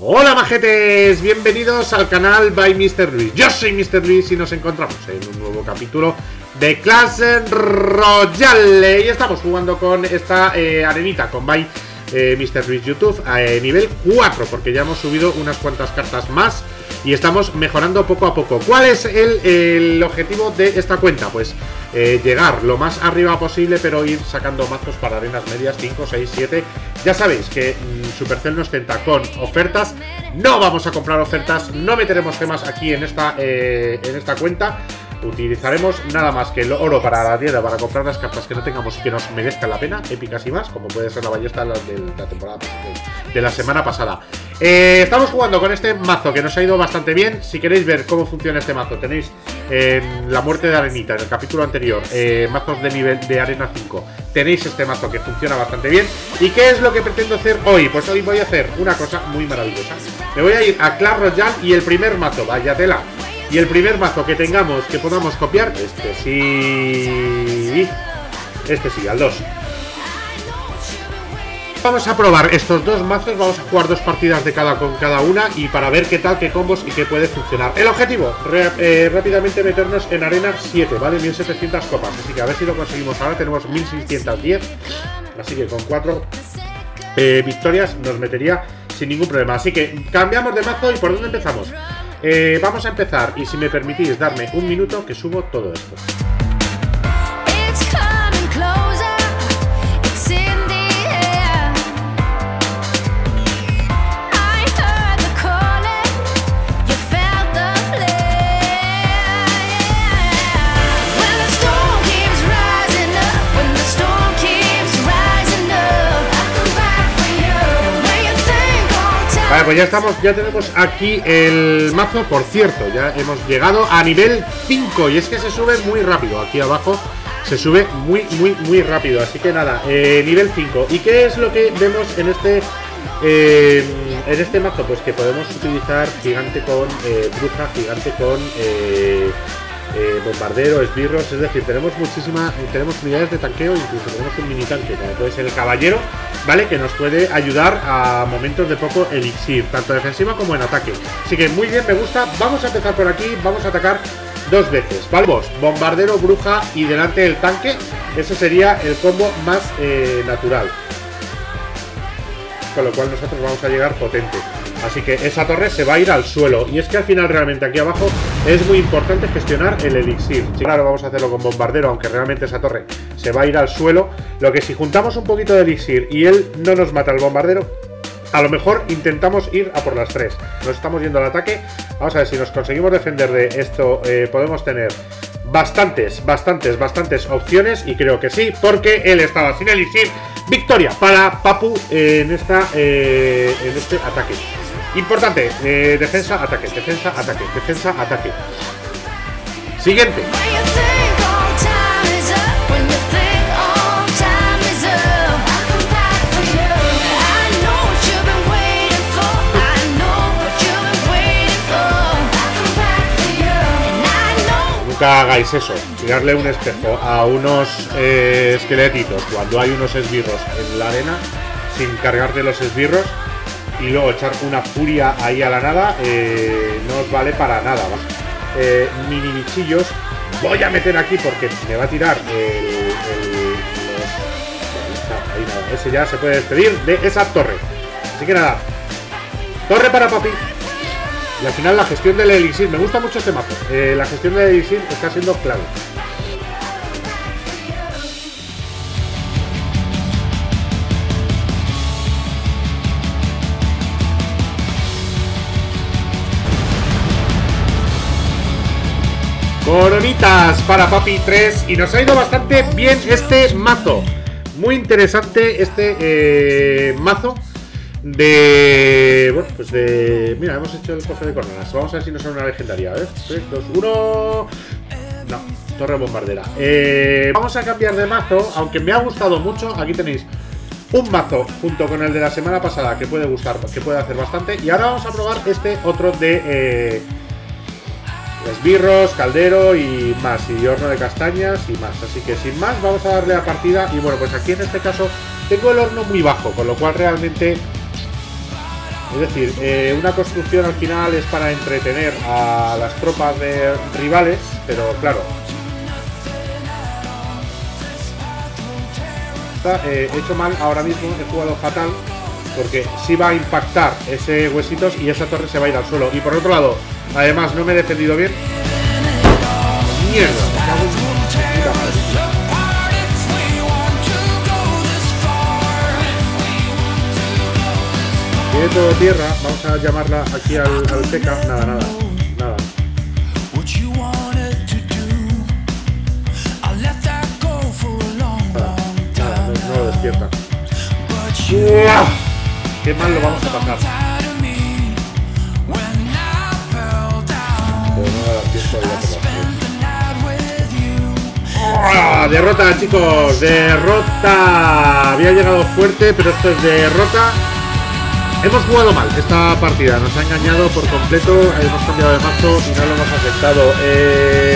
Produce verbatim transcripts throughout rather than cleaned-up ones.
Hola majetes, bienvenidos al canal by mister Luis. Yo soy mister Luis y nos encontramos en un nuevo capítulo de Clash Royale. Y estamos jugando con esta eh, arenita, con by eh, mister Luis YouTube a eh, nivel cuatro, porque ya hemos subido unas cuantas cartas más y estamos mejorando poco a poco. ¿Cuál es el, el objetivo de esta cuenta? Pues eh, llegar lo más arriba posible, pero ir sacando mazos para arenas medias cinco, seis, siete. Ya sabéis que mmm, Supercell nos tenta con ofertas. No vamos a comprar ofertas, no meteremos gemas aquí en esta, eh, en esta cuenta. Utilizaremos nada más que el oro para la tienda, para comprar las cartas que no tengamos y que nos merezcan la pena, épicas y más, como puede ser la ballesta de la temporada de, de la semana pasada. Eh, estamos jugando con este mazo que nos ha ido bastante bien. Si queréis ver cómo funciona este mazo, tenéis en eh, la muerte de arenita, en el capítulo anterior, eh, mazos de nivel de arena cinco. Tenéis este mazo que funciona bastante bien. ¿Y qué es lo que pretendo hacer hoy? Pues hoy voy a hacer una cosa muy maravillosa. Me voy a ir a Clash Royale y el primer mazo, vaya tela. Y el primer mazo que tengamos, que podamos copiar, este sí, este sí, al dos. Vamos a probar estos dos mazos, vamos a jugar dos partidas de cada con cada una y para ver qué tal, qué combos y qué puede funcionar. El objetivo, eh, rápidamente meternos en arena siete, ¿vale? mil setecientas copas, así que a ver si lo conseguimos. Ahora tenemos mil seiscientas diez, así que con cuatro eh, victorias nos metería sin ningún problema. Así que cambiamos de mazo. ¿Y por dónde empezamos? Eh, vamos a empezar, y si me permitís darme un minuto que subo todo esto. Vale, pues ya estamos, ya tenemos aquí el mazo. Por cierto, ya hemos llegado a nivel cinco y es que se sube muy rápido. Aquí abajo se sube muy, muy, muy rápido. Así que nada, eh, nivel cinco. ¿Y qué es lo que vemos en este eh, en este mazo? Pues que podemos utilizar gigante con eh, bruja, gigante con eh, eh, bombardero, esbirros. Es decir, tenemos muchísimas, tenemos unidades de tanqueo, incluso tenemos un mini tanque, como puede ser el caballero, ¿vale? Que nos puede ayudar a momentos de poco elixir, tanto defensiva como en ataque. Así que muy bien, me gusta. Vamos a empezar por aquí, vamos a atacar dos veces, ¿vale? Bombardero, bruja y delante del tanque. Ese sería el combo más eh, natural. Con lo cual nosotros vamos a llegar potente. Así que esa torre se va a ir al suelo. Y es que al final realmente aquí abajo es muy importante gestionar el elixir. Sí, claro, vamos a hacerlo con bombardero, aunque realmente esa torre se va a ir al suelo. Lo que si juntamos un poquito de elixir y él no nos mata el bombardero, a lo mejor intentamos ir a por las tres. Nos estamos yendo al ataque. Vamos a ver si nos conseguimos defender de esto. eh, Podemos tener bastantes, bastantes, bastantes opciones. Y creo que sí, porque él estaba sin elixir. Victoria para Papu en, esta, eh, en este ataque. Importante, eh, defensa, ataque, defensa, ataque, defensa, ataque. Siguiente. Nunca hagáis eso, tirarle un espejo a unos eh, esqueletitos cuando hay unos esbirros en la arena sin cargarte los esbirros y luego echar una furia ahí a la nada, eh, no os vale para nada, ¿vale? eh, mini bichillos voy a meter aquí porque me va a tirar el, el, los, ahí nada, ese ya se puede despedir de esa torre. Así que nada, torre para Papi. Y al final la gestión del elixir, me gusta mucho este mazo, eh, la gestión del elixir está siendo clave. Coronitas para Papi tres. Y nos ha ido bastante bien este mazo. Muy interesante este eh, mazo. De... Bueno, pues de... Mira, hemos hecho el cofre de coronas. Vamos a ver si nos sale una legendaria. A ver, tres, dos, uno... No, torre bombardera. eh, Vamos a cambiar de mazo. Aunque me ha gustado mucho. Aquí tenéis un mazo junto con el de la semana pasada que puede gustar, que puede hacer bastante. Y ahora vamos a probar este otro de... Eh, esbirros, caldero y más, y horno de castañas y más. Así que sin más vamos a darle a partida. Y bueno, pues aquí en este caso tengo el horno muy bajo, con lo cual realmente Es decir, eh, una construcción al final es para entretener a las tropas de rivales, pero claro, está eh, hecho mal ahora mismo, he jugado fatal, porque sí va a impactar ese huesitos y esa torre se va a ir al suelo. Y por otro lado, además no me he defendido bien. Mierda, me cago en puta madre. Tiene todo tierra, vamos a llamarla aquí al, al P K. Nada, nada, nada. Nada, nada, no, no lo despierta. ¡Uah! Qué mal lo vamos a pasar. Pero no va a dar tiempo de ¡Ah! Derrota, chicos, derrota. Había llegado fuerte, pero esto es derrota. Hemos jugado mal esta partida, nos ha engañado por completo, hemos cambiado de mazo y no lo hemos aceptado. Eh...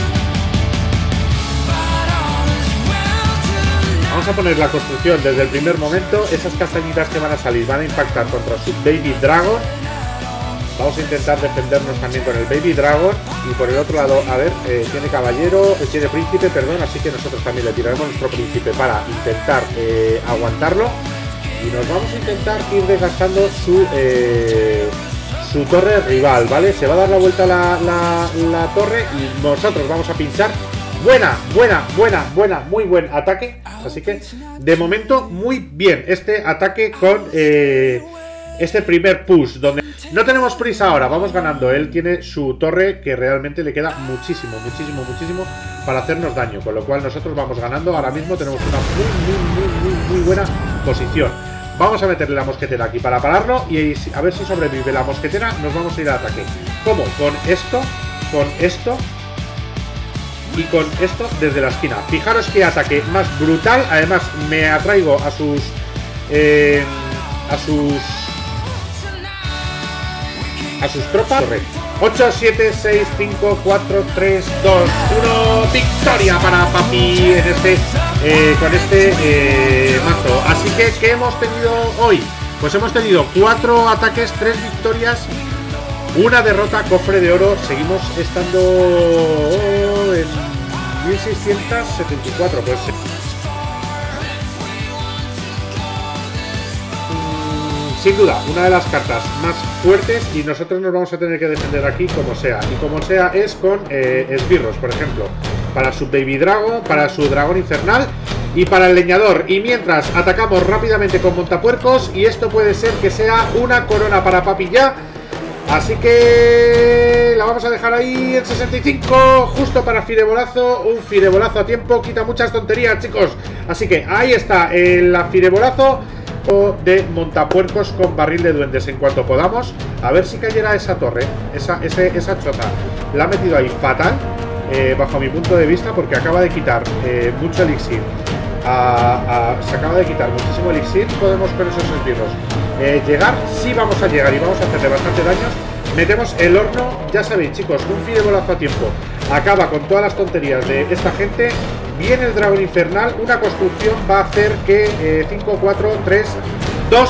Vamos a poner la construcción desde el primer momento. Esas castañitas que van a salir van a impactar contra su Baby Dragon. Vamos a intentar defendernos también con el Baby Dragon. Y por el otro lado, a ver, eh, tiene caballero, eh, tiene príncipe, perdón, así que nosotros también le tiraremos nuestro príncipe para intentar eh, aguantarlo. Y nos vamos a intentar ir desgastando su eh, su torre rival, ¿vale? Se va a dar la vuelta la, la, la torre y nosotros vamos a pinchar. Buena, buena, buena, buena, muy buen ataque. Así que, de momento, muy bien este ataque con eh, este primer push, donde no tenemos prisa ahora, vamos ganando. Él tiene su torre que realmente le queda muchísimo, muchísimo, muchísimo para hacernos daño. Con lo cual nosotros vamos ganando. Ahora mismo tenemos una muy, muy, muy, muy, muy buena posición. Vamos a meterle la mosquetera aquí para pararlo y a ver si sobrevive la mosquetera. Nos vamos a ir al ataque. ¿Cómo? Con esto, con esto y con esto desde la esquina. Fijaros qué ataque más brutal. Además me atraigo a sus eh, a sus a sus tropas. ocho, siete, seis, cinco, cuatro, tres, dos, uno. Victoria para Papi en este, eh, con este eh, mazo. Así que, ¿qué hemos tenido hoy? Pues hemos tenido cuatro ataques, tres victorias, una derrota, cofre de oro. Seguimos estando en mil seiscientos setenta y cuatro. Pues sin duda, una de las cartas más fuertes y nosotros nos vamos a tener que defender aquí como sea. Y como sea es con eh, esbirros, por ejemplo, para su Baby Dragon, para su Dragón Infernal y para el Leñador. Y mientras atacamos rápidamente con Montapuercos y esto puede ser que sea una corona para Papi ya. Así que la vamos a dejar ahí en sesenta y cinco, justo para Firebolazo. Un Firebolazo a tiempo, quita muchas tonterías, chicos. Así que ahí está el Firebolazo de Montapuercos con barril de duendes en cuanto podamos. A ver si cayera esa torre, esa, ese, esa chota. La ha metido ahí fatal, eh, bajo mi punto de vista, porque acaba de quitar eh, mucho elixir. A, a, se acaba de quitar muchísimo elixir. Podemos con esos esbirros eh, llegar, sí vamos a llegar y vamos a hacerle bastante daños. Metemos el horno, ya sabéis, chicos, un Firebolazo a tiempo acaba con todas las tonterías de esta gente. Viene el Dragón Infernal, una construcción va a hacer que eh, cinco, cuatro, tres, dos,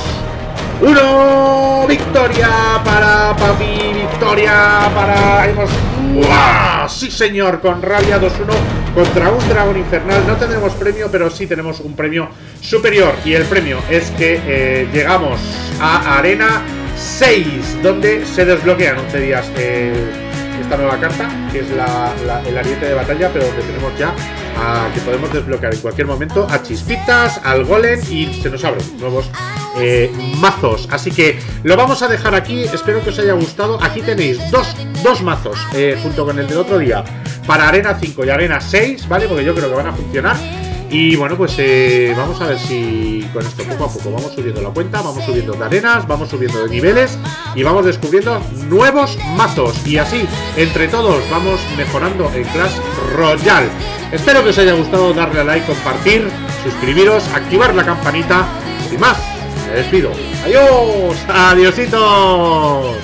uno. Victoria para Papi, victoria para... Hemos... ¡Uah! Sí señor, con rabia dos uno contra un Dragón Infernal. No tendremos premio, pero sí tenemos un premio superior. Y el premio es que eh, llegamos a Arena seis, donde se desbloquean once días eh, esta nueva carta, que es la, la, el ariete de batalla, pero donde tenemos ya a, que podemos desbloquear en cualquier momento a Chispitas, al Golem, y se nos abren nuevos eh, mazos. Así que lo vamos a dejar aquí, espero que os haya gustado. Aquí tenéis dos, dos mazos eh, junto con el del otro día para Arena cinco y Arena seis, ¿vale? Porque yo creo que van a funcionar. Y bueno, pues eh, vamos a ver si con esto poco a poco vamos subiendo la cuenta, vamos subiendo de arenas, vamos subiendo de niveles y vamos descubriendo nuevos mazos. Y así, entre todos, vamos mejorando en Clash Royale. Espero que os haya gustado, darle a like, compartir, suscribiros, activar la campanita. Sin más, me despido. ¡Adiós! ¡Adiósitos!